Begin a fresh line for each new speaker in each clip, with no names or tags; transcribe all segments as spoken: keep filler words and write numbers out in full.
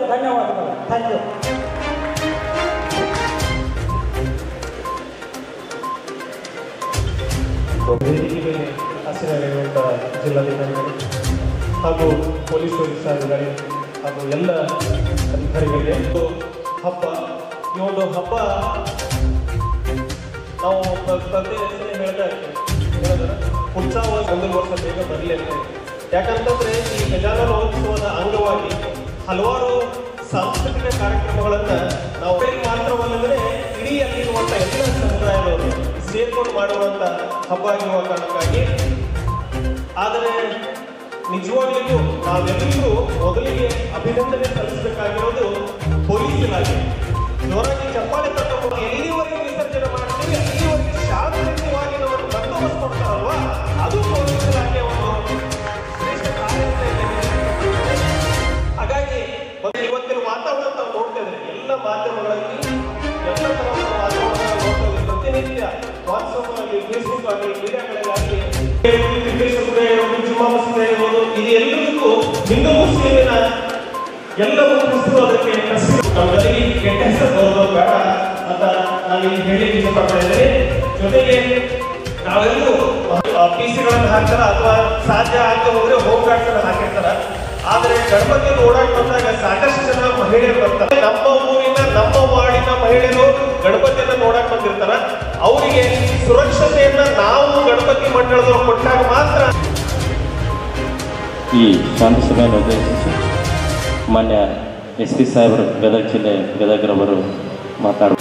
ಧನ್ಯವಾದಗಳು. Thank you. ವೇದಿಕೆ ಮೇಲೆ ಹಸಿರಾಗಿರುವಂಥ ಜಿಲ್ಲಾಧಿಕಾರಿಗಳು ಹಾಗೂ ಪೊಲೀಸ್ ವರಿಷ್ಠಾಧಿಕಾರಿ ಹಾಗೂ ಎಲ್ಲ ಅಧಿಕಾರಿಗಳಿಗೆ ಹಬ್ಬ ಈ ಒಂದು ಹಬ್ಬ ನಾವು ಪ್ರತಿ ಹೆಸರೇ ಹೇಳ್ತಾ ಇರ್ತೀವಿ ಹೇಳಿದ್ರೆ ಉತ್ಸವ ಒಂದು ವರ್ಷ ಬೇಗ ಬರಲಿ ಅಂತ. ಯಾಕಂತಂದ್ರೆ ಈ ಗಜಾನನೋತ್ಸವದ ಅಂಗವಾಗಿ ಹಲವಾರು ಸಾಂಸ್ಕೃತಿಕ ಕಾರ್ಯಕ್ರಮಗಳನ್ನು ನಾವು ಮಾತ್ರವಲ್ಲದೆ ಇಡೀ ಅಲ್ಲಿರುವಂಥ ಎಲ್ಲ ಸಮುದಾಯದವರು ಸೇರ್ಕೊಂಡು ಮಾಡುವಂಥ ಹಬ್ಬ ಆಗಿರುವ ಕಾರಣಕ್ಕಾಗಿ. ಆದರೆ ನಿಜವಾಗ್ಲಿಗೂ ನಾವೆಲ್ಲರೂ ಮೊದಲಿಗೆ ಅಭಿನಂದನೆ ಸಲ್ಲಿಸಬೇಕಾಗಿರೋದು ಪೊಲೀಸ್ ಇಲಾಖೆ. ಜೋರಾಗಿ ಚಪ್ಪಾಳೆ ತಟ್ಟಬಹುದು. ಎಲ್ಲಿವರೆಗೆ ವಿಸರ್ಜನೆ ಮಾಡ್ತೀವಿ ಅಲ್ಲಿವರೆಗೆ ಶಾಂತಿಯುತವಾಗಿ ನಾವು ಬಂದೋಬಸ್ತ್ ಕೊಡ್ತಾರಲ್ವಾ, ಅದು ಪೊಲೀಸ್ ಇಲಾಖೆ ಒಂದು ಶ್ರೇಷ್ಠ ಕಾರ್ಯ ಅಂತ ಇದೆ. ಹಾಗಾಗಿ ಇವತ್ತಿನ ವಾತಾವರಣ ನಾವು ನೋಡ್ತಾ ಇದ್ರೆ ಎಲ್ಲ ಮಾಧ್ಯಮಗಳಲ್ಲಿ ಎಲ್ಲ ತರಹದ ವಾತಾವರಣ ನೋಡ್ತಾ ಇದ್ದೀವಿ. ಪ್ರತಿನಿತ್ಯ ವಾಟ್ಸಪ್ ಆಗಲಿ, ಫೇಸ್ಬುಕ್ ಆಗಲಿ, ಮೀಡಿಯಾಗಳಲ್ಲಾಗಲಿ ಜುಮ್ಮಾ ಮಸೀದಿ ಇರ್ಬೋದು, ಇದು ಎಲ್ಲರಿಗೂ ಹಿಂದೂ ಮುಸ್ಲಿಮಿನ ಎಲ್ಲವೂ ಕ್ರಿಸ್ತರು ಅದಕ್ಕೆ ನಮ್ಮಲ್ಲಿ ಕೆಟ್ಟ ಹೆಸರು ಬರೋದು ಬೇಡ ಅಂತ ನಾನು ಇಲ್ಲಿ ಹೇಳಿ ಇಷ್ಟಪಡ್ತಾ ಇದ್ದೇನೆ. ಜೊತೆಗೆ ನಾವೆಲ್ಲರೂ ಪಿ ಸಿಗಳನ್ನು ಹಾಕ್ತಾರ ಅಥವಾ ಸಾಧ್ಯ ಆಗದೆ ಹೋದ್ರೆ ಹೋಮ್ ಗಾರ್ಡ್ಸ್ ಹಾಕಿರ್ತಾರ. ಆದರೆ ಗಣಪತಿ ನೋಡಕ್ ಬಂದಾಗ ಸಾಕಷ್ಟು ಜನ ಮಹಿಳೆಯರು ಬರ್ತಾರೆ. ನಮ್ಮ ಊರಿನ ನಮ್ಮ ವಾರ್ಡಿನ ಮಹಿಳೆಯರು ಗಣಪತಿಯನ್ನ ನೋಡಕ್ ಬಂದಿರ್ತಾರ. ಅವರಿಗೆ ಸುರಕ್ಷತೆಯನ್ನ ನಾವು ಗಣಪತಿ ಮಂಡಳದವರು ಕೊಟ್ಟಾಗ ಮಾತ್ರ.
ಈ ಶಾಂತಿ ಸಭೆಯನ್ನು ಉದ್ದೇಶಿಸಿ ಮಾನ್ಯ ಎಸ್ ಪಿ ಸಾಹೇಬರು ಗದಗ ಜಿಲ್ಲೆ ಗದಗರವರು ಮಾತಾಡ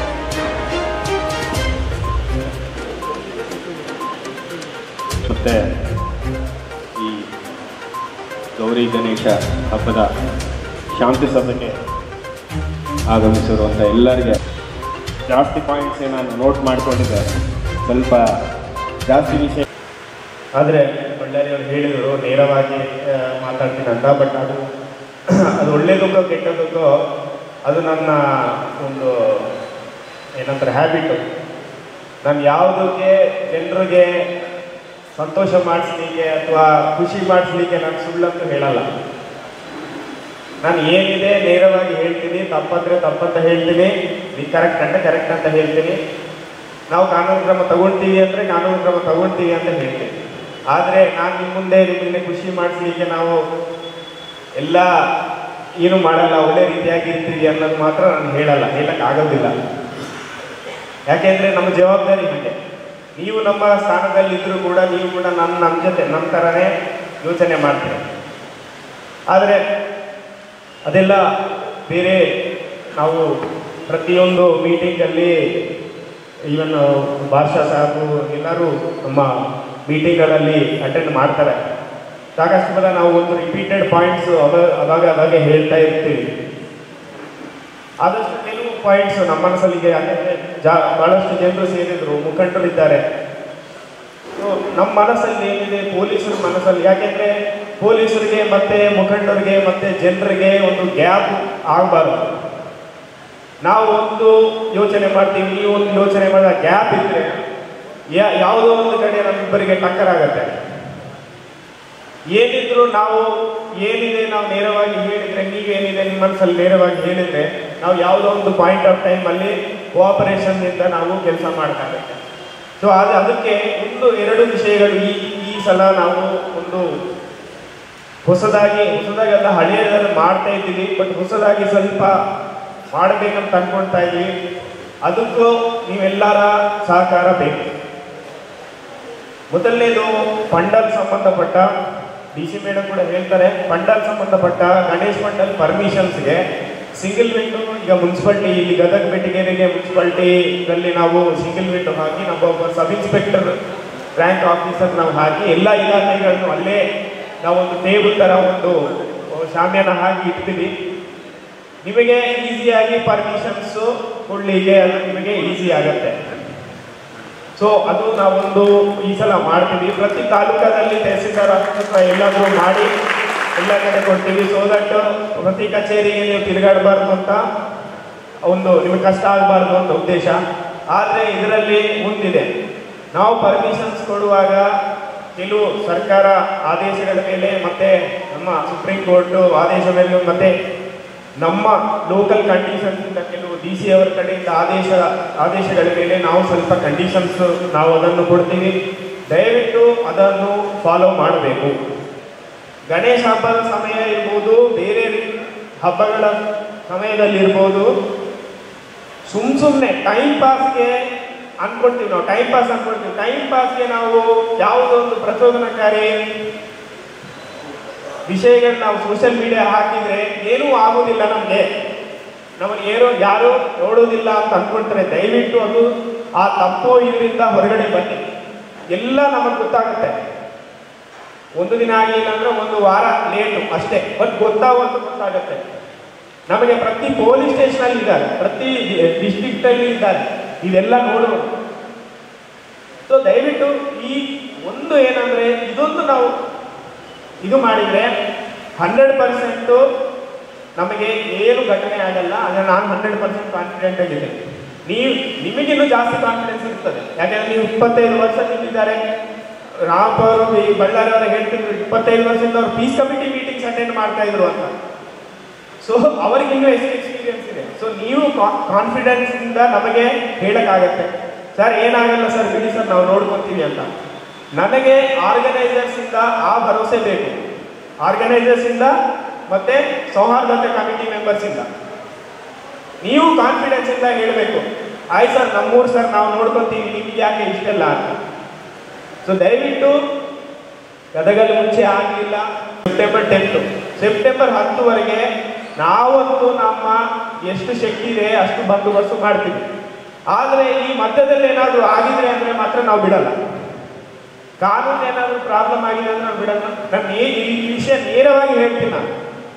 ಮತ್ತು ಈ ಗೌರಿ ಗಣೇಶ ಹಬ್ಬದ ಶಾಂತಿ ಸಭೆಗೆ ಆಗಮಿಸಿರುವಂಥ ಎಲ್ಲರಿಗೆ ಜಾಸ್ತಿ ಪಾಯಿಂಟ್ಸ್ ನಾನು ನೋಟ್ ಮಾಡಿಕೊಂಡಿದ್ದೆ, ಸ್ವಲ್ಪ ಜಾಸ್ತಿ ವಿಷಯ.
ಆದರೆ ಬಳ್ಳಾರಿಯವರು ಹೇಳಿದರು ನೇರವಾಗಿ ಮಾತಾಡ್ತೀನಿ ಅಂತ. ಬಟ್ ಅದು ಅದು ಒಳ್ಳೆಯದಕ್ಕೋ ಕೆಟ್ಟದಕ್ಕೋ ಅದು ನನ್ನ ಒಂದು ಏನಂತಾರೆ ಹ್ಯಾಬಿಟು. ನಾನು ಯಾವುದಕ್ಕೆ ಜನರಿಗೆ ಸಂತೋಷ ಮಾಡಿಸ್ಲಿಕ್ಕೆ ಅಥವಾ ಖುಷಿ ಮಾಡಿಸ್ಲಿಕ್ಕೆ ನಾನು ಸುಳ್ಳಂತೂ ಹೇಳಲ್ಲ. ನಾನು ಏನಿದೆ ನೇರವಾಗಿ ಹೇಳ್ತೀನಿ, ತಪ್ಪಂದರೆ ತಪ್ಪಂತ ಹೇಳ್ತೀನಿ, ಇದು ಕರೆಕ್ಟ್ ಅಂತ ಕರೆಕ್ಟ್ ಅಂತ ಹೇಳ್ತೀನಿ. ನಾವು ಕಾನೂನು ಕ್ರಮ ತಗೊಳ್ತೀವಿ ಅಂದರೆ ಕಾನೂನು ಕ್ರಮ ತಗೊಳ್ತೀವಿ ಅಂತ ಹೇಳ್ತೀನಿ. ಆದರೆ ನಾನು ನಿಮ್ಮ ಮುಂದೆ ನಿಮ್ಮನ್ನೇ ಖುಷಿ ಮಾಡಿಸ್ಲಿಕ್ಕೆ ನಾವು ಎಲ್ಲ ಏನು ಮಾಡಲ್ಲ, ಒಳ್ಳೆ ರೀತಿಯಾಗಿ ಇರ್ತೀವಿ ಅನ್ನೋದು ಮಾತ್ರ ನಾನು ಹೇಳಲ್ಲ, ಹೇಳಕ್ಕೆ ಆಗೋದಿಲ್ಲ. ಯಾಕೆಂದರೆ ನಮ್ಮ ಜವಾಬ್ದಾರಿ ಹಾಗೆ. ನೀವು ನಮ್ಮ ಸ್ಥಾನದಲ್ಲಿದ್ದರೂ ಕೂಡ ನೀವು ಕೂಡ ನನ್ನ ನಮ್ಮ ಜೊತೆ ನಮ್ಮ ಥರನೇ ಯೋಚನೆ ಮಾಡ್ತೀರಿ. ಆದರೆ ಅದೆಲ್ಲ ಬೇರೆ. ನಾವು ಪ್ರತಿಯೊಂದು ಮೀಟಿಂಗಲ್ಲಿ ಈವನ್ ಭಾಷಾ ಸಾಹೇಬು ಎಲ್ಲರೂ ನಮ್ಮ ಮೀಟಿಂಗ್ಗಳಲ್ಲಿ ಅಟೆಂಡ್ ಮಾಡ್ತಾರೆ. ಸಾಕಷ್ಟು ಸಲ ನಾವು ಒಂದು ರಿಪೀಟೆಡ್ ಪಾಯಿಂಟ್ಸು ಅವ ಅವಾಗ ಅವಾಗೆ ಹೇಳ್ತಾ ಇರ್ತೀವಿ. ಆದಷ್ಟು ಕೆಲವು ಪಾಯಿಂಟ್ಸು ನಮ್ಮ ಮನಸ್ಸಲ್ಲಿಗೆ ಯಾಕೆಂದರೆ ಜಾ ಭಾಳಷ್ಟು ಜನರು ಸೇರಿದ್ರು, ಮುಖಂಡರಿದ್ದಾರೆ. ಸೊ ನಮ್ಮ ಮನಸ್ಸಲ್ಲಿ ಏನಿದೆ ಪೊಲೀಸರ ಮನಸ್ಸಲ್ಲಿ, ಯಾಕೆಂದರೆ ಪೊಲೀಸರಿಗೆ ಮತ್ತು ಮುಖಂಡರಿಗೆ ಮತ್ತು ಜನರಿಗೆ ಒಂದು ಗ್ಯಾಪ್ ಆಗಬಾರ್ದು. ನಾವು ಒಂದು ಯೋಚನೆ ಮಾಡ್ತೀವಿ, ನೀವು ಒಂದು ಯೋಚನೆ ಮಾಡಿದ ಗ್ಯಾಪ್ ಇದ್ದರೆ ಯಾ ಯಾವುದೋ ಒಂದು ಕಡೆ ನಮ್ಮಿಬ್ಬರಿಗೆ ಟಕ್ಕರ್ ಆಗುತ್ತೆ. ಏನಿದ್ರು ನಾವು ಏನಿದೆ ನಾವು ನೇರವಾಗಿ ಹೇಳಿದರೆ, ನೀವೇನಿದೆ ನಿಮ್ಮ ಮನಸ್ಸಲ್ಲಿ ನೇರವಾಗಿ ಹೇಳಿದರೆ ನಾವು ಯಾವುದೋ ಒಂದು ಪಾಯಿಂಟ್ ಆಫ್ ಟೈಮಲ್ಲಿ ಕೋಆಪರೇಷನ್ನಿಂದ ನಾವು ಕೆಲಸ ಮಾಡ್ತಾಗುತ್ತೆ. ಸೊ ಅದು ಅದಕ್ಕೆ ಒಂದು ಎರಡು ವಿಷಯಗಳು ಈ ಈ ಸಲ ನಾವು ಒಂದು ಹೊಸದಾಗಿ ಹೊಸದಾಗಿ ಎಲ್ಲ ಹಳೆಯದನ್ನು ಮಾಡ್ತಾ ಇದ್ದೀವಿ. ಬಟ್ ಹೊಸದಾಗಿ ಸ್ವಲ್ಪ ಮಾಡಬೇಕಂತ ಅಂದ್ಕೊಳ್ತಾ ಇದ್ದೀವಿ. ಅದಕ್ಕೂ ನೀವೆಲ್ಲರ ಸಹಕಾರ ಬೇಕು. ಮೊದಲನೇದು ಪಂಡಲ್ ಸಂಬಂಧಪಟ್ಟ ಡಿ ಸಿ ಮೇಡಮ್ ಕೂಡ ಹೇಳ್ತಾರೆ, ಪಂಡಲ್ ಸಂಬಂಧಪಟ್ಟ ಗಣೇಶ್ ಪಂಡಲ್ ಪರ್ಮಿಷನ್ಸ್ಗೆ ಸಿಂಗಲ್ ವಿಂಡೋ ಈಗ ಮುನ್ಸಿಪಾಲ್ಟಿ ಇಲ್ಲಿ ಗದಗ ಬೆಟಗೇರಿಗೆ ಮುನ್ಸಿಪಾಲ್ಟಿದಲ್ಲಿ ನಾವು ಸಿಂಗಲ್ ವಿಂಡೋ ಹಾಕಿ ನಮ್ಮ ಒಬ್ಬ ಸಬ್ ಇನ್ಸ್ಪೆಕ್ಟರ್ ರ್ಯಾಂಕ್ ಆಫೀಸರ್ ನಾವು ಹಾಕಿ ಎಲ್ಲ ಇಲಾಖೆಗಳನ್ನು ಅಲ್ಲೇ ನಾವೊಂದು ಟೇಬಲ್ ಥರ ಒಂದು ಶಾಮಿಯಾನ ಹಾಕಿ ಇಡ್ತೀವಿ. ನಿಮಗೆ ಈಸಿಯಾಗಿ ಪರ್ಮಿಷನ್ಸು ಕೊಡಲಿಕ್ಕೆ ಅದು ನಿಮಗೆ ಈಸಿ ಆಗುತ್ತೆ. ಸೊ ಅದು ನಾವೊಂದು ಈ ಸಲ ಮಾಡ್ತೀವಿ. ಪ್ರತಿ ತಾಲೂಕದಲ್ಲಿ ತಹಸೀಲ್ದಾರ್ ಹತ್ರ ಎಲ್ಲಾದರೂ ಮಾಡಿ ಎಲ್ಲ ಕಡೆ ಕೊಡ್ತೀವಿ. ಸೊ ದಟ್ ಪ್ರತಿ ಕಚೇರಿಗೆ ನೀವು ತಿರುಗಾಡಬಾರ್ದು ಅಂತ ಒಂದು ನಿಮಗೆ ಕಷ್ಟ ಆಗಬಾರ್ದು ಅಂತ ಉದ್ದೇಶ. ಆದರೆ ಇದರಲ್ಲಿ ಮುಂದಿದೆ, ನಾವು ಪರ್ಮಿಷನ್ಸ್ ಕೊಡುವಾಗ ಕೆಲವು ಸರ್ಕಾರ ಆದೇಶಗಳ ಮೇಲೆ ಮತ್ತು ನಮ್ಮ ಸುಪ್ರೀಂ ಕೋರ್ಟು ಆದೇಶ ಮೇಲೆ ಮತ್ತು ನಮ್ಮ ಲೋಕಲ್ ಕಂಡೀಷನ್ಸ್ ಇಂದ ಕೆಲವು ಡಿ ಸಿ ಅವರ ಕಡೆಯಿಂದ ಆದೇಶ ಆದೇಶಗಳ ಮೇಲೆ ನಾವು ಸ್ವಲ್ಪ ಕಂಡೀಷನ್ಸ್ ನಾವು ಅದನ್ನು ಕೊಡ್ತೀವಿ. ದಯವಿಟ್ಟು ಅದನ್ನು ಫಾಲೋ ಮಾಡಬೇಕು. ಗಣೇಶ ಹಬ್ಬದ ಸಮಯ ಇರ್ಬೋದು, ಬೇರೆ ಹಬ್ಬಗಳ ಸಮಯದಲ್ಲಿರ್ಬೋದು, ಸುಮ್ ಸುಮ್ಮನೆ ಟೈಮ್ ಪಾಸ್ಗೆ ಅನ್ಕೊಳ್ತೀವಿ ನಾವು ಟೈಮ್ ಪಾಸ್ ಅನ್ಕೊಳ್ತೀವಿ ಟೈಮ್ ಪಾಸ್ಗೆ ನಾವು ಯಾವುದೊಂದು ಪ್ರಚೋದನಕಾರಿ ವಿಷಯಗಳನ್ನ ನಾವು ಸೋಷಿಯಲ್ ಮೀಡಿಯಾ ಹಾಕಿದ್ರೆ ಏನೂ ಆಗೋದಿಲ್ಲ. ನಮಗೆ ನಮಗೆ ಏನೋ ಯಾರು ನೋಡೋದಿಲ್ಲ ಅಂತ ಅನ್ಕೊಳ್ತಾರೆ. ದಯವಿಟ್ಟು ಅದು ಆ ತಪ್ಪು ಇದರಿಂದ ಹೊರಗಡೆ ಬನ್ನಿ. ಎಲ್ಲ ನಮಗೆ ಗೊತ್ತಾಗುತ್ತೆ. ಒಂದು ದಿನ ಆಗಲಿಲ್ಲ ಅಂದ್ರೆ ಒಂದು ವಾರ ಲೇಟು ಅಷ್ಟೇ, ಬಟ್ ಗೊತ್ತಾಗೋದು ಗೊತ್ತಾಗುತ್ತೆ ನಮಗೆ. ಪ್ರತಿ ಪೊಲೀಸ್ ಸ್ಟೇಷನ್ ಅಲ್ಲಿ ಇದ್ದಾರೆ, ಪ್ರತಿ ಡಿಸ್ಟ್ರಿಕ್ಟ್ ಅಲ್ಲಿ ಇದ್ದಾರೆ, ಇದೆಲ್ಲ ನೋಡೋದು. ಸೊ ದಯವಿಟ್ಟು ಈ ಒಂದು ಏನಂದ್ರೆ ಇದೊಂದು ನಾವು ಇದು ಮಾಡಿದ್ರೆ ಹಂಡ್ರೆಡ್ ಪರ್ಸೆಂಟು ನಮಗೆ ಏನು ಘಟನೆ ಆಗಲ್ಲ. ಆದರೆ ನಾನು ಹಂಡ್ರೆಡ್ ಪರ್ಸೆಂಟ್ ಕಾನ್ಫಿಡೆಂಟ್ ಆಗಿದ್ದೇನೆ. ನೀವು ನಿಮಗಿನ್ನೂ ಜಾಸ್ತಿ ಕಾನ್ಫಿಡೆನ್ಸ್ ಇರ್ತದೆ. ಯಾಕೆಂದ್ರೆ ನೀವು ಇಪ್ಪತ್ತೈದು ವರ್ಷ ನಿಂತಿದ್ದಾರೆ. ರಾಮಪ್ಪ ಅವರು ಈ ಬಳ್ಳಾರಿ ಅವರ ಹೇಳ್ತಿದ್ರು ಇಪ್ಪತ್ತೈದು ವರ್ಷದಿಂದ ಅವರು ಪೀಸ್ ಕಮಿಟಿ ಮೀಟಿಂಗ್ಸ್ ಅಟೆಂಡ್ ಮಾಡ್ತಾ ಇದ್ರು ಅಂತ. ಸೊ ಅವರಿಗೆ ಇನ್ನೂ ಎಷ್ಟು ಎಕ್ಸ್ಪೀರಿಯನ್ಸ್ ಇದೆ. ಸೊ ನೀವು ಕಾನ್ಫಿಡೆನ್ಸ್ ಇಂದ ನಮಗೆ ಹೇಳಕ್ಕಾಗತ್ತೆ, ಸರ್ ಏನಾಗಲ್ಲ ಸರ್ ಬಿಡಿ ಸರ್ ನಾವು ನೋಡ್ಕೊತೀವಿ ಅಂತ. ನನಗೆ ಆರ್ಗನೈಸರ್ಸ್ ಇಂದ ಆ ಭರವಸೆ ಬೇಕು. ಆರ್ಗನೈಸರ್ಸ್ ಇಂದ ಮತ್ತೆ ಸೌಹಾರ್ದತೆ ಕಮಿಟಿ ಮೆಂಬರ್ಸ್ ಇಂದ ನೀವು ಕಾನ್ಫಿಡೆನ್ಸ್ ಇಂದ ಹೇಳಬೇಕು, ಆಯ್ತು ಸರ್ ನಮ್ಮೂರು ಸರ್ ನಾವು ನೋಡ್ಕೊತೀವಿ, ನಿಮ್ಗೆ ಯಾಕೆ ಇಷ್ಟೆಲ್ಲ ಅಂತ. ಸೊ ದಯವಿಟ್ಟು ಗದಗಲ್ಲಿ ಮುಂಚೆ ಆಗಲಿಲ್ಲ. ಸೆಪ್ಟೆಂಬರ್ ಟೆಂತ್ ಸೆಪ್ಟೆಂಬರ್ ಹತ್ತುವರೆಗೆ ನಾವಂತೂ ನಮ್ಮ ಎಷ್ಟು ಶಕ್ತಿ ಇದೆ ಅಷ್ಟು ಬಂದೋಬಸ್ತು ಮಾಡ್ತೀವಿ. ಆದರೆ ಈ ಮಧ್ಯದಲ್ಲಿ ಏನಾದರೂ ಆಗಿದ್ರೆ ಅಂದರೆ ಮಾತ್ರ ನಾವು ಬಿಡಲ್ಲ. ಕಾನೂನು ಏನಾದರೂ ಪ್ರಾಬ್ಲಮ್ ಆಗಿದೆ ಅಂದ್ರೆ ನಾವು ಬಿಡಲ್ಲ. ನಾನು ಈ ವಿಷಯ ನೇರವಾಗಿ ಹೇಳ್ತೀನಿ. ನಾನು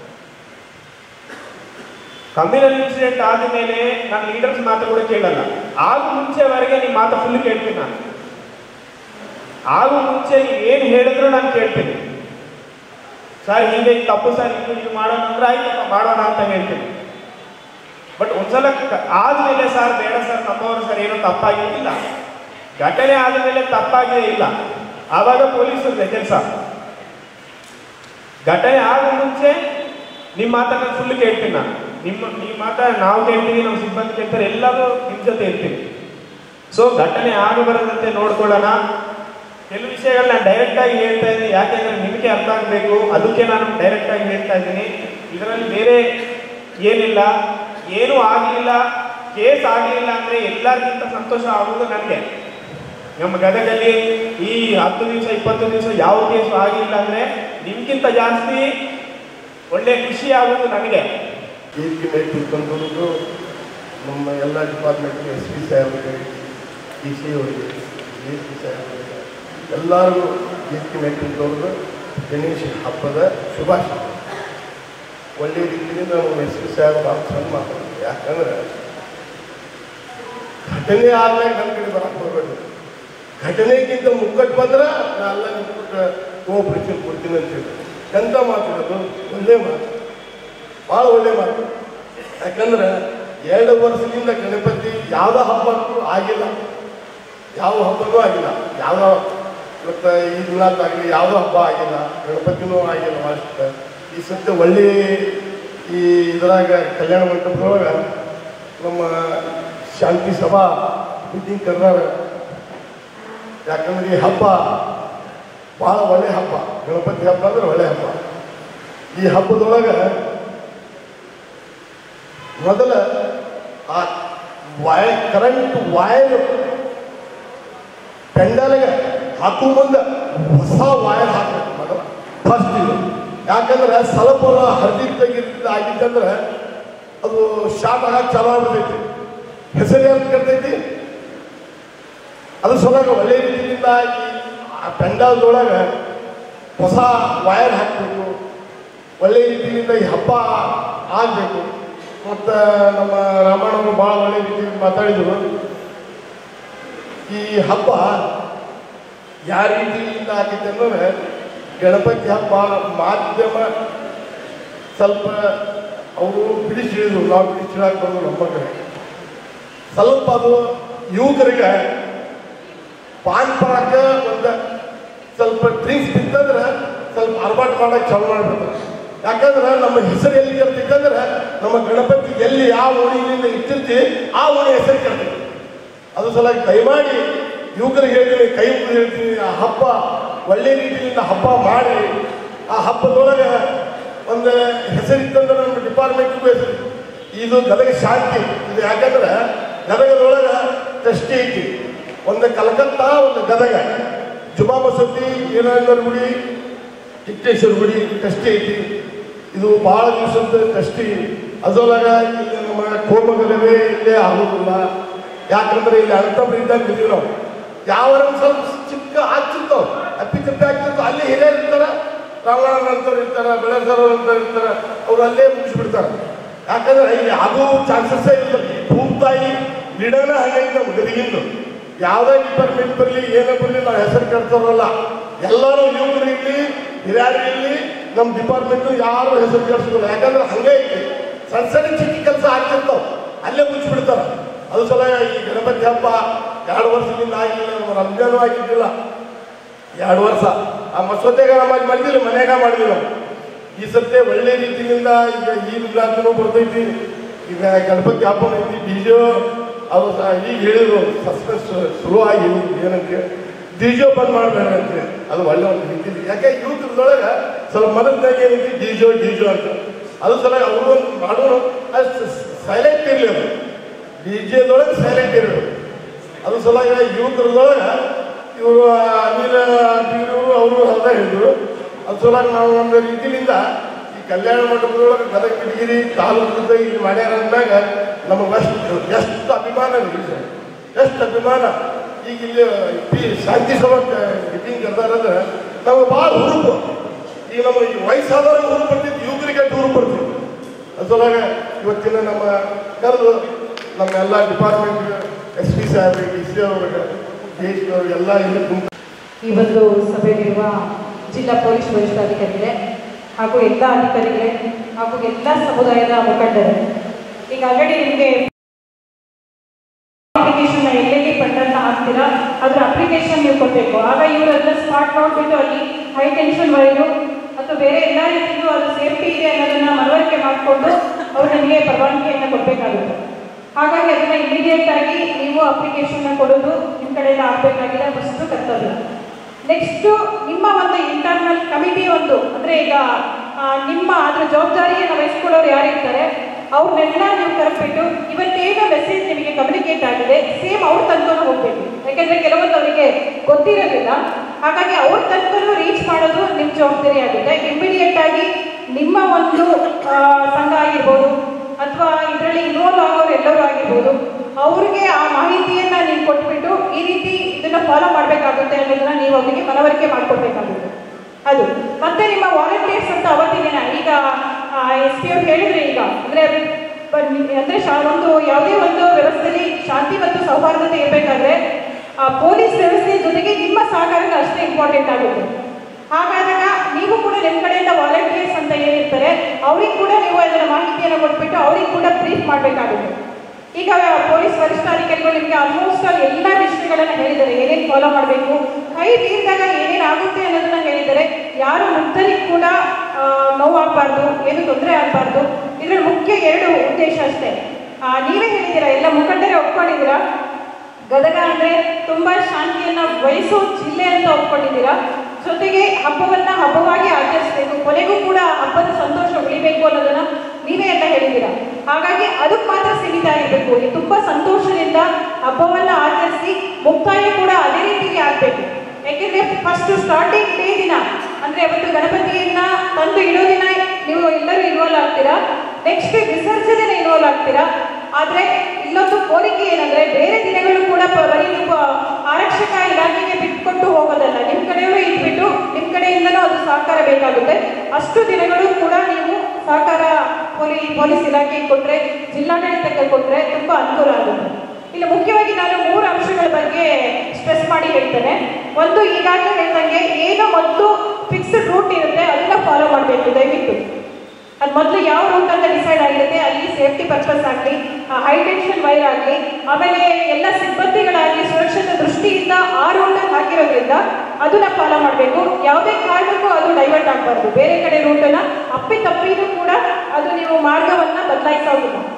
ಕಮ್ಯುನಲ್ ಇನ್ಸಿಡೆಂಟ್ ಆದ ಮೇಲೆ ನಾನು ಲೀಡರ್ಸ್ ಮಾತು ಕೂಡ ಕೇಳಲ್ಲ. ಆಗು ಮುಂಚೆವರೆಗೆ ನಿಮ್ಮ ಮಾತು ಫುಲ್ ಕೇಳ್ತೀನಿ. ನಾನು ಆಗು ಮುಂಚೆ ನೀವು ಏನು ಹೇಳಿದ್ರು ನಾನು ಕೇಳ್ತೀನಿ. ಸರ್ ಹೀಗೆ ತಪ್ಪು ಸರ್ ಇದು ಇದು ಮಾಡೋಣ ಅಂದ್ರೆ ಆಯ್ತಪ್ಪ ಮಾಡೋಣ ಅಂತ ಹೇಳ್ತೀನಿ. ಬಟ್ ಒಂದ್ಸಲ ಆದ್ಮೇಲೆ ಸರ್ ಬೇಡ ಸರ್ ನಮ್ಮವರು ಸರ್ ಏನೋ ತಪ್ಪಾಗಿಲ್ಲ, ಘಟನೆ ಆದಮೇಲೆ ತಪ್ಪಾಗಿದೆ ಇಲ್ಲ, ಆವಾಗ ಪೊಲೀಸರದೇ ಕೆಲಸ. ಘಟನೆ ಆದ ಮುಂಚೆ ನಿಮ್ಮ ಮಾತನ್ನ ಫುಲ್ ಕೇಳ್ತೀನಿ. ನಾನು ನಿಮ್ಮ ನಿಮ್ಮ ಮಾತ ನಾವು ಕೇಳ್ತೀವಿ, ನಮ್ಮ ಸಿಬ್ಬಂದಿ ಕೇಳ್ತಾರೆ, ಎಲ್ಲರೂ ನಿಮ್ಮ ಜೊತೆ ಇರ್ತೀವಿ. ಸೊ ಘಟನೆ ಆಗಬಾರದಂತೆ ನೋಡ್ಕೊಳ್ಳೋಣ. ಕೆಲವು ವಿಷಯಗಳನ್ನ ಡೈರೆಕ್ಟ್ ಆಗಿ ಹೇಳ್ತಾ ಇದ್ದೀನಿ, ಯಾಕೆಂದ್ರೆ ನಿಮಗೆ ಅರ್ಥ ಆಗಬೇಕು, ಅದಕ್ಕೆ ನಾನು ಡೈರೆಕ್ಟ್ ಆಗಿ ಹೇಳ್ತಾ ಇದ್ದೀನಿ. ಇದರಲ್ಲಿ ಬೇರೆ ಏನಿಲ್ಲ. ಏನೂ ಆಗಲಿಲ್ಲ, ಕೇಸ್ ಆಗಲಿಲ್ಲ ಅಂದರೆ ಎಲ್ಲರಿಗಿಂತ ಸಂತೋಷ ಆಗೋದು ನನಗೆ. ನಮ್ಮ ಗದಗಲ್ಲಿ ಈ ಹತ್ತು ದಿವಸ ಇಪ್ಪತ್ತು ದಿವಸ ಯಾವ ಕೇಸು ಆಗಿಲ್ಲ ಅಂದರೆ ನಿಮ್ಗಿಂತ ಜಾಸ್ತಿ ಒಳ್ಳೆ ಖುಷಿ ಆಗೋದು ನನಗೆ.
ಕೀರ್ತಿ ನೇತೃತ್ವದವರು ನಮ್ಮ ಎಲ್ಲ ಡಿಪಾರ್ಟ್ಮೆಂಟ್ಗೆ ಎಸ್ ಪಿ ಸಾಹೇಬರಿಗೆ, ಡಿ ಸಿ ಅವರಿಗೆ, ಡಿ ಸಿ ಸಾಹೇಬರಿಗೆ ಎಲ್ಲರಿಗೂ ಕೀರ್ತಿ ನೇತೃತ್ವದವರು ಗಣೇಶ ಹಬ್ಬದ ಶುಭಾಶಯ. ಒಳ್ಳೆಯ ರೀತಿಯಿಂದ ನಮ್ಮ ಎಸ್ ಪಿ ಸಾಹೇಬ್ ಭಾಳ ಚಂದ ಮಾತಾಡ್ತಾರೆ. ಯಾಕಂದ್ರೆ ಘಟನೆ ಆದ್ಮೇಲೆ ನನ್ನ ಕಡೆ ಬರಕ್ಕೆ ಹೋಗ್ಬೇಕು. ಘಟನೆಗಿಂತ ಮುಕ್ಕಟ್ಟು ಬಂದ್ರೆ ನಾನೆಲ್ಲ ನಿಮ್ಗೆ ಕೋಆಪರೇಷನ್ ಕೊಡ್ತೀನಿ ಅಂತ ಹೇಳಿ ಎಂತ ಮಾತಾಡೋದು ಒಳ್ಳೆ ಮಾತು, ಭಾಳ ಒಳ್ಳೆ ಮಾತು. ಯಾಕಂದ್ರೆ ಎರಡು ವರ್ಷದಿಂದ ಗಣಪತಿ ಯಾವುದೋ ಹಬ್ಬಕ್ಕೂ ಆಗಿಲ್ಲ, ಯಾವ ಹಬ್ಬನೂ ಆಗಿಲ್ಲ. ಯಾವುದೋ ಇವತ್ತು ಈ ದಿನಾತ್ತಾಗಲಿ ಯಾವುದೋ ಹಬ್ಬ ಆಗಿಲ್ಲ, ಗಣಪತಿನೂ ಆಗಿಲ್ಲ. ಅಷ್ಟು ಈ ಸತ್ಯ ಒಳ್ಳೆ ಈ ಇದರಾಗ ಕಲ್ಯಾಣ ಮಂಟಪದೊಳಗೆ ನಮ್ಮ ಶಾಂತಿ ಸಭಾ ಮೀಟಿಂಗ್ ಕರ್ನಾರ. ಯಾಕಂದ್ರೆ ಈ ಹಬ್ಬ ಭಾಳ ಒಳ್ಳೆ ಹಬ್ಬ. ಗಣಪತಿ ಹಬ್ಬ ಅಂದ್ರೆ ಒಳ್ಳೆ ಹಬ್ಬ. ಈ ಹಬ್ಬದೊಳಗೆ ಮೊದಲ ಆ ವಾಯ್ ಕರೆಂಟ್ ವಾಯರ್ ಪೆಂಡಲ್ಗೆ ಹಾಕುವ ಮುಂದೆ ಹೊಸ ವಾಯರ್ ಹಾಕಬೇಕು ಮೊದಲ ಫಸ್ಟ್ ಇದು. ಯಾಕಂದ್ರೆ ಸ್ವಲ್ಪ ಹರಿದಿ ತೆಗಿದ ಆಗಿತ್ತಂದ್ರೆ ಅದು ಶಾರ್ಟ್ ಆಗಿ ಚಾಲು ಆಗ್ಬಿಡ್ತೈತಿ. ಹೆಸರು ಏನು ಕರ್ತೈತಿ, ಅದ್ರ ಸಲುವಾಗಿ ಒಳ್ಳೆ ರೀತಿಯಿಂದ ಆ ಪೆಂಡಲ್ದೊಳಗೆ ಹೊಸ ವಾಯರ್ ಹಾಕಬೇಕು. ಒಳ್ಳೆ ರೀತಿಯಿಂದ ಈ ಹಬ್ಬ ಆಗಬೇಕು. ಮತ್ತು ನಮ್ಮ ರಾಮಣ್ಣವರು ಭಾಳ ಒಳ್ಳೆ ರೀತಿಯಲ್ಲಿ ಮಾತಾಡಿದರು. ಈ ಹಬ್ಬ ಯಾವ ರೀತಿಯಿಂದ ಆಗಿತ್ತು ಅಂದರೆ ಗಣಪತಿ ಹಬ್ಬ ಮಾಧ್ಯಮ ಸ್ವಲ್ಪ ಅವರು ಬಿಡಿಸಿ ಹೇಳಿದ್ರು, ನಾವು ಬಿಡಿಸಿ ಹೇಳಕ್ಕೆ ಬರೋದು ನಮ್ಮ ಕಡೆ ಸ್ವಲ್ಪ ಅದು ಯುವಕರಿಗೆ ಪಾನ್ ಪರಾಕ ಒಂದು ಸ್ವಲ್ಪ ಡ್ರಿಂಕ್ಸ್ ಬಿತ್ತಂದ್ರೆ ಸ್ವಲ್ಪ ಅರ್ಬಾಟ್ ಮಾಡಕ್ಕೆ ಚಾಲು ಮಾಡಿಬಿಡ್ತಾರೆ. ಯಾಕಂದ್ರೆ ನಮ್ಮ ಹೆಸರು ಎಲ್ಲಿ ಇರ್ತೈತಂದ್ರೆ ನಮ್ಮ ಯಾವ ಓಣಿಯಿಂದ ಇಟ್ಟಿರ್ತೀವಿ ಆ ಓಣಿ ಹೆಸರು ಕೇಳ್ತೀವಿ. ಅದು ಸಲುವಾಗಿ ದಯಮಾಡಿ ಯುವಕರಿಗೆ ಹೇಳ್ತೀನಿ, ಕೈ ಮುಗಿದು ಹೇಳ್ತೀನಿ, ಆ ಹಬ್ಬ ಒಳ್ಳೆ ರೀತಿಯಿಂದ ಹಬ್ಬ ಮಾಡಿ ಆ ಹಬ್ಬದೊಳಗೆ ಒಂದು ಹೆಸರಿತ್ತಂದ್ರೆ ನಮ್ಮ ಡಿಪಾರ್ಟ್ಮೆಂಟ್ಗೂ ಹೆಸರು. ಇದು ಗದಗ ಶಾಂತಿ ಇದು. ಯಾಕಂದ್ರೆ ಗದಗದೊಳಗೆ ಟೆಸ್ಟಿ ಐತಿ, ಒಂದು ಕಲ್ಕತ್ತಾ ಒಂದು ಗದಗ, ಜುಮಾ ಮಸೂತಿ, ವೀರೇಂದ್ರ ಗುಡಿ, ಟಿಕ್ಟೇಶ್ವರ ಗುಡಿ ಟೆಸ್ಟಿ ಐತಿ. ಇದು ಭಾಳ ದಿವಸದ ಟೆಸ್ಟಿ. ಅದರೊಳಗೆ ಇಲ್ಲಿ ನಮ್ಮ ಕೋಮಗಲವೇ ಇಲ್ಲೇ ಆಗೋದಿಲ್ಲ. ಯಾಕಂದ್ರೆ ಇಲ್ಲಿ ಅರ್ಥಬ್ರು ಇದ್ದಾಗ ಬಿದ್ದೀವಿ ನಾವು. ಯಾವ ಸ್ವಲ್ಪ ಚಿಕ್ಕ ಆಗ್ತಿರ್ತಾವ, ಅಪ್ಪಿ ತಪ್ಪಿ ಆಗ್ತಿರ್ತಾವ, ಅಲ್ಲಿ ಹಿರಿಯರು ಇರ್ತಾರೆ, ರಾಮಣ್ಣ ಅಂತವ್ರು ಇರ್ತಾರೆ, ಬೆಳೆಸರ್ ಅಂತ ಇರ್ತಾರೆ, ಅವ್ರು ಅಲ್ಲೇ ಮುಗಿಸ್ಬಿಡ್ತಾರೆ. ಯಾಕಂದ್ರೆ ಇಲ್ಲಿ ಅದು ಚಾನ್ಸಸ್ಸೇ ಇರ್ತದೆ. ಭೂತಾಯಿ ಗಿಡನ ಹಾಗೈತೆ ನಮ್ಮ ಗದಗಿಂದು. ಯಾವುದೇ ಡಿಪಾರ್ಟ್ಮೆಂಟ್ ಬರಲಿ ಏನೇ ಬರಲಿ ನಾವು ಹೆಸರು ಕೆಡ್ತಾರಲ್ಲ, ಎಲ್ಲರೂ ಯುವಕರು ಇರಲಿ ಹಿರಿಯರು ಇರಲಿ ನಮ್ಮ ಡಿಪಾರ್ಟ್ಮೆಂಟ್ ಯಾರು ಹೆಸರು ಕೆಡ್ಸೋದಿಲ್ಲ. ಯಾಕಂದ್ರೆ ಹಂಗೆ ಐತಿ, ಸಣ್ಣ ಸಣ್ಣ ಚಿಕ್ಕ ಕೆಲಸ ಆಗ್ತಿರ್ತಾವೆ, ಅಲ್ಲೇ ಮುಚ್ಚಿಬಿಡ್ತಾರೆ. ಅದು ಸಲ ಈ ಗಣಪತಿ ಹಬ್ಬ ಎರಡು ವರ್ಷದಿಂದ ಆಗಿಲ್ಲ, ನಮ್ಮ ರಂಜಾನು ಆಗಿದ್ದಿಲ್ಲ ಎರಡು ವರ್ಷ. ಆ ಮಸೂದೆಗ ನಮಗೆ ಬಂದಿಲ್ಲ, ಮನೆಯಾಗ ಮಾಡಿದ್ವಿ ನಾವು. ಈ ಸತ್ಯ ಒಳ್ಳೆ ರೀತಿಯಿಂದ ಈಗ ಈ ಮಿಲಾದ್ನೂ ಬರ್ತೈತಿ, ಈಗ ಗಣಪತಿ ಹಬ್ಬ ಐತಿ, ಡಿಜೆ ಅದು ಈಗ ಹೇಳಿದ್ರು ಸಸ್ಪೆನ್ಸ್ ಶುರು ಆಗಿ ಏನಂತೆ ಡಿಜೆ ಬಂದ್ ಮಾಡಬೇಡ ಅಂತ. ಅದು ಒಳ್ಳೆ ಒಂದು ರೀತಿ. ಯಾಕೆ ಯೂತ್ದೊಳಗೆ ಸ್ವಲ್ಪ ಮೊದಲಾಗ ಏನೈತಿ ಡಿಜೋ ಡಿಜೋ ಅಂತ. ಅದು ಸಲ ಅವರು ಒಂದು ಮಾಡೋರು ಅಷ್ಟು ಸೈಲೆಂಟ್ ಇರಲಿ, ಅದು ಡಿ ಜೆದೊಳಗೆ ಸೈಲೆಂಟ್ ಇರಬೇಕು. ಅದು ಸಲ ಯುವಕರದೊಳಗೆ ಇವರು ಅನಿಲ ಬೀರವರು ಅವರು ಅರ್ಧ ಹೇಳಿದ್ರು. ಅದು ಸಲ ನಾವು ಒಂದು ರೀತಿಯಿಂದ ಈ ಕಲ್ಯಾಣ ಮಂಟಪದೊಳಗೆ ಗದಗ ಕಿಟಗಿರಿ ತಾಲೂಕದ ಇಲ್ಲಿ ಮಾಡ್ಯಾರ ಅಂದಾಗ ನಮಗೆ ಎಷ್ಟು ಎಷ್ಟು ಅಭಿಮಾನ ಇದೆ ಸರ್, ಎಷ್ಟು ಅಭಿಮಾನ. ಈಗ ಇಲ್ಲಿ ಈ ಶಾಂತಿ ಸಭಾ ಮೀಟಿಂಗ್ ಕರ್ದಾರಂದ್ರೆ ನಮಗೆ ಭಾಳ ಹುರುಪು. ಈಗ ನಮ್ಮ ಈ ವಯಸ್ಸಾದವ್ರಿಗೆ ಹುರು ಬರ್ತಿತ್ತು, ಯುವಕರಿಗೆ ಹುರು ಬರ್ತಿತ್ತು. ಅದರೊಳಗೆ ಇವತ್ತಿನ ನಮ್ಮ ಕರೆದು ನಮ್ಮ ಎಲ್ಲ ಡಿಪಾರ್ಟ್ಮೆಂಟ್ ಎಸ್ ಪಿ ಸಾಹೇಬ್ರಿಗೆ, ಡಿ ಸಿ ಅವ್ರಿಗೆ, ಡಿ ಎಸ್ ಪಿ ಅವ್ರಿಗೆಲ್ಲ ಇಲ್ಲಿ ಕುಂತ
ಈ ಒಂದು ಸಭೆಯಲ್ಲಿರುವ ಜಿಲ್ಲಾ ಪೊಲೀಸ್ ವರಿಷ್ಠಾಧಿಕಾರಿಗಳೇ ಹಾಗೂ ಎಲ್ಲ ಅಧಿಕಾರಿಗಳೇ ಹಾಗೂ ಎಲ್ಲ ಸಮುದಾಯದ ಮುಖಂಡರೇ, ಈಗ ಆಲ್ರೆಡಿ ನಿಮಗೆ ಅಪ್ಲಿಕೇಶನ್ ಎಲ್ಲೆಲ್ಲಿ ಪಟ್ಟನ್ನ ಹಾಕ್ತೀರಾ ಅದರ ಅಪ್ಲಿಕೇಶನ್ ನೀವು ಕೊಡಬೇಕು. ಆಗ ಇವರೆಲ್ಲ ಸ್ಪಾಟ್ ನೋಡ್ಬಿಟ್ಟು ಅಲ್ಲಿ ಹೈ ಟೆನ್ಷನ್ ವೈರು ಅಥವಾ ಬೇರೆ ಎಲ್ಲ ರೀತಿಯೂ ಅದು ಸೇಫ್ಟಿ ಇದೆ ಅನ್ನೋದನ್ನ ಮನವರಿಕೆ ಮಾಡಿಕೊಂಡು ಅವರು ನಿಮಗೆ ಪರವಾನಗಿಯನ್ನು ಕೊಡಬೇಕಾಗುತ್ತೆ. ಹಾಗಾಗಿ ಅದನ್ನ ಇಮಿಡಿಯೇಟ್ ಆಗಿ ನೀವು ಅಪ್ಲಿಕೇಶನ್ ಕೊಡೋದು ನಿಮ್ಮ ಕಡೆಯಿಂದ ಆಗಬೇಕಾಗಿದೆ, ಫಸ್ಟ್ ಕರ್ತವ್ಯ. ನೆಕ್ಸ್ಟ್ ನಿಮ್ಮ ಒಂದು ಇಂಟರ್ನಲ್ ಕಮಿಟಿ ಒಂದು ಅಂದರೆ ಈಗ ನಿಮ್ಮ ಅದರ ಜವಾಬ್ದಾರಿಯನ್ನು ವಹಿಸ್ಕೊಳ್ಳೋರು ಯಾರಿರ್ತಾರೆ ಅವ್ರನ್ನೆಲ್ಲ ನೀವು ಕರೆದ್ಬಿಟ್ಟು ಇವತ್ತೇನೋ ಮೆಸೇಜ್ ನಿಮಗೆ ಕಮ್ಯುನಿಕೇಟ್ ಆಗಿದೆ ಸೇಮ್ ಅವ್ರ ತನಕನೂ ಹೋಗ್ಬೇಕು. ಯಾಕೆಂದರೆ ಕೆಲವೊಂದು ಅವರಿಗೆ ಗೊತ್ತಿರೋದಿಲ್ಲ, ಹಾಗಾಗಿ ಅವ್ರ ತನಕನೂ ರೀಚ್ ಮಾಡೋದು ನಿಮ್ಮ ಜವಾಬ್ದಾರಿ ಆಗುತ್ತೆ. ಇಮಿಡಿಯೇಟ್ ಆಗಿ ನಿಮ್ಮ ಒಂದು ಸಂಘ ಆಗಿರ್ಬೋದು ಅಥವಾ ಇದರಲ್ಲಿ ಇನ್ವಾಲ್ವ್ ಆಗೋರು ಎಲ್ಲರೂ ಆಗಿರ್ಬೋದು ಅವ್ರಿಗೆ ಆ ಮಾಹಿತಿಯನ್ನು ನೀವು ಕೊಟ್ಬಿಟ್ಟು ಈ ರೀತಿ ಇದನ್ನ ಫಾಲೋ ಮಾಡಬೇಕಾಗುತ್ತೆ ಅನ್ನೋದನ್ನ ನೀವು ಅವರಿಗೆ ಮನವರಿಕೆ ಮಾಡಿಕೊಡ್ಬೇಕಾಗುತ್ತೆ. ಅದು ಮತ್ತೆ ನಿಮ್ಮ ವಾಲಂಟಿಯರ್ಸ್ ಅಂತ ಅವತ್ತಿನ ದಿನ ಈಗ ಎಸ್ ಪಿ ಅವ್ರು ಹೇಳಿದ್ರೆ ಈಗ ಅಂದರೆ ಅಂದರೆ ಶಾ ಒಂದು ಯಾವುದೇ ಒಂದು ವ್ಯವಸ್ಥೆಯಲ್ಲಿ ಶಾಂತಿ ಮತ್ತು ಸೌಹಾರ್ದತೆ ಇರಬೇಕಾದ್ರೆ ಪೊಲೀಸ್ ವ್ಯವಸ್ಥೆ ಜೊತೆಗೆ ನಿಮ್ಮ ಸಹಕಾರಗಳು ಅಷ್ಟೇ ಇಂಪಾರ್ಟೆಂಟ್ ಆಗುತ್ತೆ. ಹಾಗಾದಾಗ ನೀವು ಕೂಡ ನಿಮ್ಮ ಕಡೆಯಿಂದ ವಾಲಂಟಿಯರ್ಸ್ ಅಂತ ಏನಿರ್ತಾರೆ ಅವ್ರಿಗೆ ಕೂಡ ನೀವು ಅದರ ಮಾಹಿತಿಯನ್ನು ಕೊಟ್ಬಿಟ್ಟು ಅವ್ರಿಗೆ ಕೂಡ ಬ್ರೀಫ್ ಮಾಡಬೇಕಾಗುತ್ತೆ. ಈಗ ಪೊಲೀಸ್ ವರಿಷ್ಠಾಧಿಕಾರಿಗಳು ನಿಮಗೆ ಆಲ್ಮೋಸ್ಟ್ ಅಲ್ಲಿ ಎಲ್ಲ ವಿಷಯಗಳನ್ನು ಹೇಳಿದ್ದಾರೆ, ಏನೇನು ಫಾಲೋ ಮಾಡಬೇಕು, ಕೈ ಬೀರಿದಾಗ ಏನೇನು ಆಗುತ್ತೆ ಅನ್ನೋದನ್ನ ಹೇಳಿದ್ದಾರೆ. ಯಾರು ವೃದ್ಧರಿಗೆ ಕೂಡ ನೋವಾಗಬಾರ್ದು, ಏನು ತೊಂದರೆ ಆಗಬಾರ್ದು. ಇದರಲ್ಲಿ ಮುಖ್ಯ ಎರಡು ಉದ್ದೇಶ ಅಷ್ಟೇ. ನೀವೇ ಹೇಳಿದ್ದೀರಾ, ಎಲ್ಲ ಮುಖಂಡರೇ ಒಪ್ಕೊಂಡಿದ್ದೀರಾ, ಗದಗ ಅಂದರೆ ತುಂಬ ಶಾಂತಿಯನ್ನು ಬಯಸೋ ಜಿಲ್ಲೆ ಅಂತ ಒಪ್ಕೊಂಡಿದ್ದೀರಾ. ಜೊತೆಗೆ ಹಬ್ಬವನ್ನ ಹಬ್ಬವಾಗಿ ಆಚರಿಸಬೇಕು, ಕೊನೆಗೂ ಕೂಡ ಹಬ್ಬದ ಸಂತೋಷ ಉಳಿಬೇಕು ಅನ್ನೋದನ್ನ ನೀವೇ ಎಲ್ಲ ಹೇಳಿದ್ದೀರಾ. ಹಾಗಾಗಿ ಅದಕ್ಕೆ ಮಾತ್ರ ಸೀಮಿತ ಆಗಿರಬೇಕು. ಈ ತುಂಬ ಸಂತೋಷದಿಂದ ಹಬ್ಬವನ್ನ ಆಚರಿಸಿ ಮುಕ್ತಾಯ ಕೂಡ ಅದೇ ರೀತಿಗೆ ಆಗಬೇಕು. ಯಾಕೆಂದ್ರೆ ಫಸ್ಟ್ ಸ್ಟಾರ್ಟಿಂಗ್ ಡೇ ದಿನ ಅಂದ್ರೆ ಅವತ್ತು ಗಣಪತಿಯನ್ನ ತಂದು ಇಡೋ ದಿನ ನೀವು ಎಲ್ಲರೂ ಇನ್ವಾಲ್ವ್ ಆಗ್ತೀರಾ, ನೆಕ್ಸ್ಟ್ ವಿಸರ್ಜನೆ ಇನ್ವಾಲ್ವ್ ಆಗ್ತೀರಾ. ಆದರೆ ಇಲ್ಲೊಂದು ಕೋರಿಕೆ ಏನಂದ್ರೆ ಬೇರೆ ದಿನಗಳು ಕೂಡ ಬರೀ ನೀವು ಆರಕ್ಷಕ ಇಲಾಖೆಗೆ ಬಿಟ್ಕೊಟ್ಟು ಹೋಗೋದಲ್ಲ, ನಿಮ್ಮ ಕಡೆಯವರು ಇಟ್ಬಿಟ್ಟು ನಿಮ್ಮ ಕಡೆಯಿಂದನೂ ಅದು ಸಹಕಾರ ಬೇಕಾಗುತ್ತೆ. ಅಷ್ಟು ದಿನಗಳು ಕೂಡ ನೀವು ಸಹಕಾರ ಪೊಲೀ ಪೊಲೀಸ್ ಇಲಾಖೆಗೆ ಕೊಟ್ಟರೆ, ಜಿಲ್ಲಾಡಳಿತಕ್ಕೆ ಕೊಟ್ಟರೆ ತುಂಬ ಅನುಕೂಲ ಆಗುತ್ತೆ. ಇಲ್ಲಿ ಮುಖ್ಯವಾಗಿ ನಾನು ಮೂರು ಅಂಶಗಳ ಬಗ್ಗೆ ಸ್ಟ್ರೆಸ್ ಮಾಡಿ ಹೇಳ್ತೇನೆ. ಒಂದು, ಈಗಾಗಲೇ ಹೇಳ್ದಂಗೆ ಏನು ಮೊದಲು ಫಿಕ್ಸ್ಡ್ ರೂಟ್ ಇರುತ್ತೆ ಅದನ್ನ ಫಾಲೋ ಮಾಡಬೇಕು ದಯವಿಟ್ಟು. ಅದು ಮೊದಲು ಯಾವ ರೂಟ್ ಅಂತ ಡಿಸೈಡ್ ಆಗಿರುತ್ತೆ, ಅಲ್ಲಿ ಸೇಫ್ಟಿ ಪರ್ಪಸ್ ಆಗಲಿ, ಹೈ ಟೆನ್ಷನ್ ವೈರ್ ಆಗಲಿ, ಆಮೇಲೆ ಎಲ್ಲ ಸಿಬ್ಬಂದಿಗಳಾಗಲಿ ಸುರಕ್ಷತೆ ದೃಷ್ಟಿಯಿಂದ ಆ ರೂಟನ್ನು ಹಾಕಿರೋದ್ರಿಂದ ಅದನ್ನ ಫಾಲೋ ಮಾಡಬೇಕು. ಯಾವುದೇ ಕಾರಣಕ್ಕೂ ಅದು ಡೈವರ್ಟ್ ಆಗಬಾರ್ದು, ಬೇರೆ ಕಡೆ ರೂಟನ್ನು ಅಪ್ಪಿ ತಪ್ಪಿದ್ರು ಕೂಡ ಅದು ನೀವು ಮಾರ್ಗವನ್ನು ಬದಲಾಯಿಸೋದಿಲ್ಲ.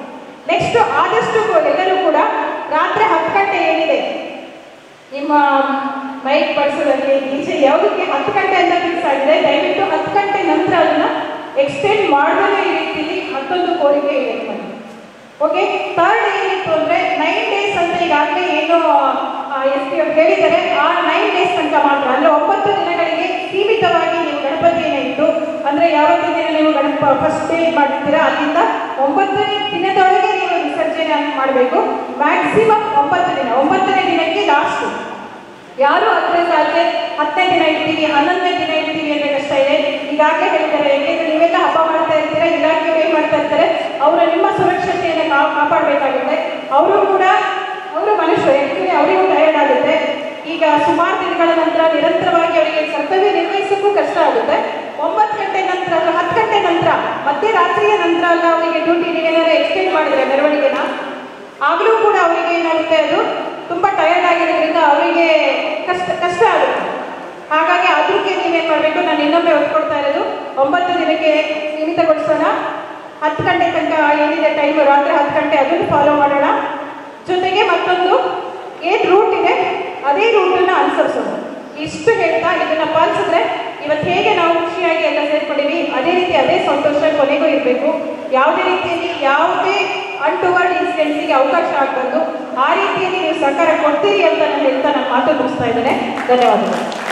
ನೆಕ್ಸ್ಟ್ ಆದಷ್ಟು ಎಲ್ಲರೂ ಕೂಡ ರಾತ್ರಿ ಹತ್ತು ಗಂಟೆ ಏನಿದೆ ನಿಮ್ಮ ಮೈಕ್ ಬಳಸೋದಲ್ಲಿ ಈಚೆ ಯಾವುದಕ್ಕೆ ಹತ್ತು ಗಂಟೆ ಅಂತ ಫಿಕ್ಸ್ ಆಗಿದೆ, ದಯವಿಟ್ಟು ಹತ್ತು ಗಂಟೆ ನಂತರ ಅದನ್ನ ಎಕ್ಸ್ಟೆಂಡ್ ಮಾಡದೇ ಈ ರೀತಿಯಲ್ಲಿ ಮತ್ತೊಂದು ಕೋರಿಕೆ ಇದೆ ನಿಮ್ಮಲ್ಲಿ. ಓಕೆ, ಥರ್ಡ್ ಏನಿತ್ತು ಅಂದ್ರೆ ನೈನ್ ಡೇಸ್ ಅಂತ ಈಗಾಗಲೇ ಏನು ಎಸ್ ಪಿ ಅವ್ರು ಹೇಳಿದ್ದಾರೆ, ಆ ನೈನ್ ಡೇಸ್ ತನಕ ಮಾತ್ರ ಅಂದ್ರೆ ಒಂಬತ್ತು ದಿನಗಳಿಗೆ ಸೀಮಿತವಾಗಿ ನೀವು ಗಣಪತಿಯನ್ನು ಇಟ್ಟು, ಅಂದ್ರೆ ಯಾವತ್ತಿನ ದಿನ ನೀವು ಗಣಪ ಫಸ್ಟ್ ಡೇ ಮಾಡಿರ್ತೀರಾ ಅಲ್ಲಿಂದ ಒಂಬತ್ತನೇ ದಿನದೊಳಗೆ ನೀವು ವಿಸರ್ಜನೆ ಮಾಡಬೇಕು. ಮ್ಯಾಕ್ಸಿಮಮ್ ಒಂಬತ್ತು ದಿನ, ಒಂಬತ್ತನೇ ದಿನಕ್ಕೆ ಲಾಸ್ಟ್. ಯಾರು ಹತ್ತನೇ ಸಾಲಿಗೆ ಹತ್ತನೇ ದಿನ ಇಡ್ತೀವಿ ಹನ್ನೊಂದನೇ ದಿನ ಇಡ್ತೀವಿ ಅಂದ್ರೆ ಕಷ್ಟ ಇದೆ. ಈಗಾಗಲೇ ಹೇಳ್ತಾರೆ, ಯಾಕೆಂದ್ರೆ ನೀವೆಲ್ಲ ಹಬ್ಬ ಮಾಡ್ತಾ ಇರ್ತೀರಾ, ಇಲಾಖೆಯವರು ಏನ್ ಮಾಡ್ತಾ ಇರ್ತಾರೆ, ಅವರು ನಿಮ್ಮ ಸುರಕ್ಷತೆಯನ್ನು ಕಾ ಕಾಪಾಡಬೇಕಾಗುತ್ತೆ. ಅವರು ಕೂಡ ಅವರು ಮನುಷ್ಯರು, ಯಾಕಂದ್ರೆ ಅವರಿಗೂ ಟಯರ್ಡ್ ಆಗುತ್ತೆ. ಈಗ ಸುಮಾರು ದಿನಗಳ ನಂತರ ನಿರಂತರವಾಗಿ ಅವರಿಗೆ ಕರ್ತವ್ಯ ನಿರ್ವಹಿಸೋಕ್ಕೂ ಕಷ್ಟ ಆಗುತ್ತೆ. ಒಂಬತ್ತು ಗಂಟೆ ನಂತರ ಅಥವಾ ಹತ್ತು ಗಂಟೆ ನಂತರ ಮಧ್ಯರಾತ್ರಿಯ ನಂತರ ಅಲ್ಲ ಅವರಿಗೆ ಡ್ಯೂಟಿ ನೀವೇನಾದ್ರು ಎಕ್ಸ್ಟೆಂಡ್ ಮಾಡಿದ್ರೆ ಮೆರವಣಿಗೆನ, ಆಗಲೂ ಕೂಡ ಅವರಿಗೆ ಏನಾಗುತ್ತೆ, ಅದು ತುಂಬ ಟಯರ್ಡ್ ಆಗಿರೋದ್ರಿಂದ ಅವರಿಗೆ ಕಷ್ಟ ಕಷ್ಟ ಆಗುತ್ತೆ. ಹಾಗಾಗಿ ಅದಕ್ಕೆ ನೀವೇನು ಮಾಡಬೇಕು, ನಾನು ಇನ್ನೊಮ್ಮೆ ಒಪ್ಕೊಳ್ತಾ ಇರೋದು ಒಂಬತ್ತು ದಿನಕ್ಕೆ ಸೀಮಿತಗೊಳಿಸೋಣ. ಹತ್ತು ಗಂಟೆ ತನಕ ಏನಿದೆ ಟೈಮು, ರಾತ್ರಿ ಹತ್ತು ಗಂಟೆ ಅದನ್ನು ಫಾಲೋ ಮಾಡೋಣ. ಜೊತೆಗೆ ಮತ್ತೊಂದು ಏನು ರೂಟ್ ಇದೆ ಅದೇ ರೂಟನ್ನು ಅನುಸರಿಸೋಣ. ಇಷ್ಟು ಹೇಳ್ತಾ ಇದನ್ನು ಪಾಲಿಸಿದ್ರೆ ಇವತ್ತು ಹೇಗೆ ನಾವು ಖುಷಿಯಾಗಿ ಎಲ್ಲ ಸೇರ್ಕೊಂಡಿವಿ ಅದೇ ರೀತಿ ಅದೇ ಸಂತೋಷ ಕೊನೆಗೂ ಇರಬೇಕು. ಯಾವುದೇ ರೀತಿಯಲ್ಲಿ ಯಾವುದೇ ಅನ್ಟುವರ್ಡ್ ಇನ್ಸಿಡೆಂಟ್ಸಿಗೆ ಅವಕಾಶ ಆಗಬಾರ್ದು. ಆ ರೀತಿಯಲ್ಲಿ ನೀವು ಸಹಕಾರ ಕೊಡ್ತೀರಿ ಅಂತ ನಾನು ಹೇಳ್ತಾ ನಾನು ಮಾತು ಮುಗಿಸ್ತಾ ಇದ್ದೇನೆ. ಧನ್ಯವಾದಗಳು.